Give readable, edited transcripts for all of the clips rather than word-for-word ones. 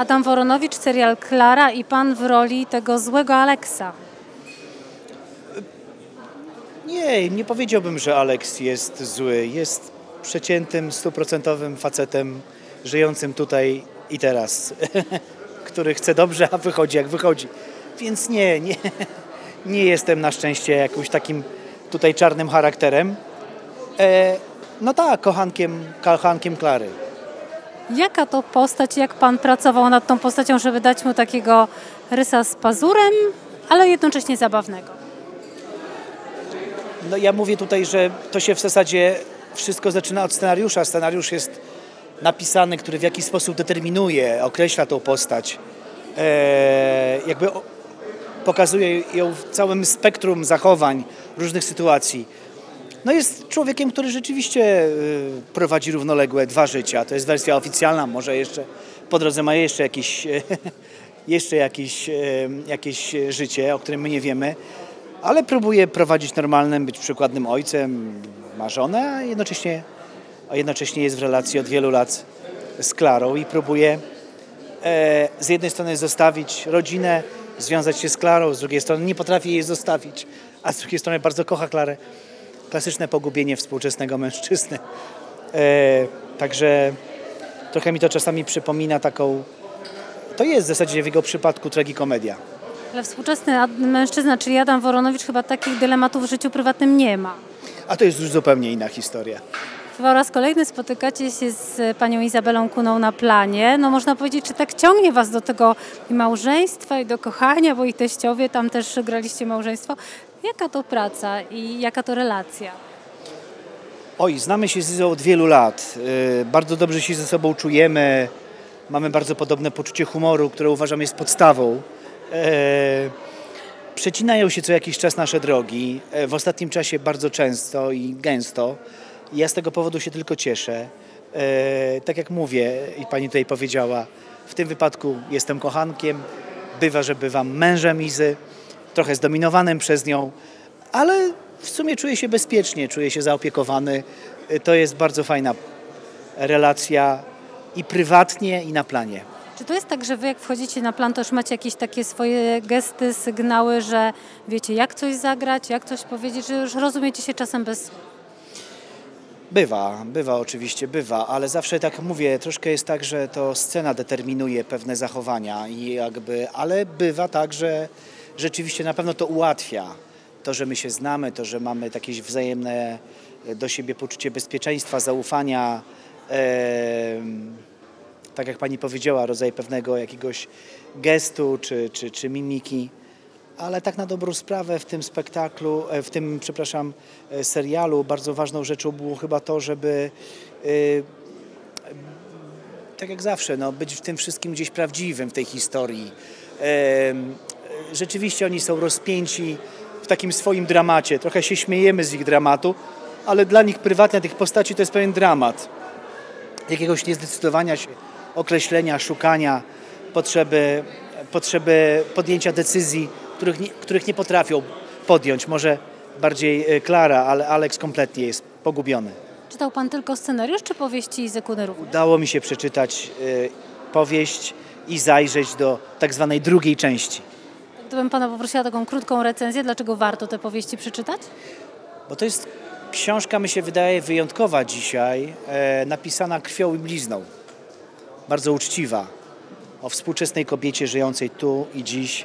Adam Woronowicz, serial Klara i pan w roli tego złego Aleksa. Nie powiedziałbym, że Aleks jest zły. Jest przeciętym, stuprocentowym facetem żyjącym tutaj i teraz, który chce dobrze, a wychodzi jak wychodzi. Więc nie jestem na szczęście jakimś takim tutaj czarnym charakterem. No tak, kochankiem Klary. Jaka to postać, jak pan pracował nad tą postacią, żeby dać mu takiego rysa z pazurem, ale jednocześnie zabawnego? No ja mówię tutaj, że to się w zasadzie wszystko zaczyna od scenariusza. Scenariusz jest napisany, który w jakiś sposób determinuje, określa tą postać. Jakby pokazuje ją w całym spektrum zachowań, różnych sytuacji. No jest człowiekiem, który rzeczywiście prowadzi równoległe 2 życia. To jest wersja oficjalna, może jeszcze po drodze ma jeszcze jakieś życie, o którym my nie wiemy, ale próbuje prowadzić normalnym, być przykładnym ojcem, ma żonę, a jednocześnie jest w relacji od wielu lat z Klarą i próbuje z jednej strony zostawić rodzinę, związać się z Klarą, z drugiej strony nie potrafi jej zostawić, a z drugiej strony bardzo kocha Klarę. Klasyczne pogubienie współczesnego mężczyzny. Także trochę mi to czasami przypomina taką... To jest w zasadzie w jego przypadku tragikomedia. Ale współczesny mężczyzna, czyli Adam Woronowicz, chyba takich dylematów w życiu prywatnym nie ma. A to jest już zupełnie inna historia. Chyba po raz kolejny spotykacie się z panią Izabelą Kuną na planie. No można powiedzieć, czy tak ciągnie was do tego i małżeństwa, i do kochania, bo i teściowie tam też graliście małżeństwo. Jaka to praca i jaka to relacja? Oj, znamy się z Izą od wielu lat. Bardzo dobrze się ze sobą czujemy. Mamy bardzo podobne poczucie humoru, które uważam jest podstawą. Przecinają się co jakiś czas nasze drogi. W ostatnim czasie bardzo często i gęsto. I ja z tego powodu się tylko cieszę. Tak jak mówię i pani tutaj powiedziała, w tym wypadku jestem kochankiem. Bywa, że bywam mężem Izy. Trochę zdominowanym przez nią, ale w sumie czuję się bezpiecznie, czuję się zaopiekowany. To jest bardzo fajna relacja i prywatnie, i na planie. Czy to jest tak, że wy jak wchodzicie na plan, to już macie jakieś takie swoje gesty, sygnały, że wiecie jak coś zagrać, jak coś powiedzieć, że już rozumiecie się czasem bez... Bywa oczywiście, ale zawsze tak mówię, troszkę jest tak, że to scena determinuje pewne zachowania ale bywa tak, że rzeczywiście na pewno to ułatwia. To, że my się znamy, to, że mamy jakieś wzajemne do siebie poczucie bezpieczeństwa, zaufania, tak jak pani powiedziała, rodzaj pewnego jakiegoś gestu czy mimiki. Ale tak na dobrą sprawę w tym spektaklu, serialu bardzo ważną rzeczą było chyba to, żeby tak jak zawsze, być w tym wszystkim gdzieś prawdziwym w tej historii. Rzeczywiście oni są rozpięci w takim swoim dramacie. Trochę się śmiejemy z ich dramatu, ale dla nich prywatnie, tych postaci, to jest pewien dramat. Jakiegoś niezdecydowania się, określenia, szukania, potrzeby podjęcia decyzji, których nie potrafią podjąć. Może bardziej Klara, ale Aleks kompletnie jest pogubiony. Czytał pan tylko scenariusz, czy powieści Izy Kuny również? Udało mi się przeczytać powieść i zajrzeć do tak zwanej drugiej części. Gdybym pana poprosiła taką krótką recenzję, dlaczego warto te powieści przeczytać? Bo to jest książka, mi się wydaje, wyjątkowa dzisiaj, napisana krwią i blizną. Bardzo uczciwa. O współczesnej kobiecie żyjącej tu i dziś.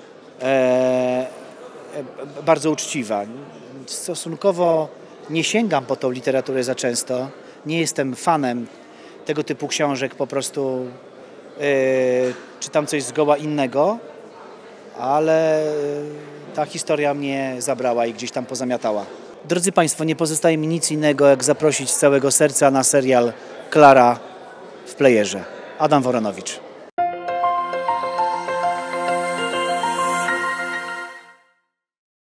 Bardzo uczciwa. Stosunkowo nie sięgam po tą literaturę za często. Nie jestem fanem tego typu książek. Po prostu czytam coś zgoła innego, ale ta historia mnie zabrała i gdzieś tam pozamiatała. Drodzy Państwo, nie pozostaje mi nic innego, jak zaprosić z całego serca na serial Klara w playerze. Adam Woronowicz.